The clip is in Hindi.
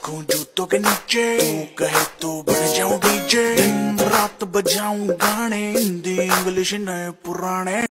रखूं जूतों के नीचे, तू कहे तो बन जाऊं डीजे। दिन रात बजाऊं गाने, हिंदी इंग्लिश नए पुराने।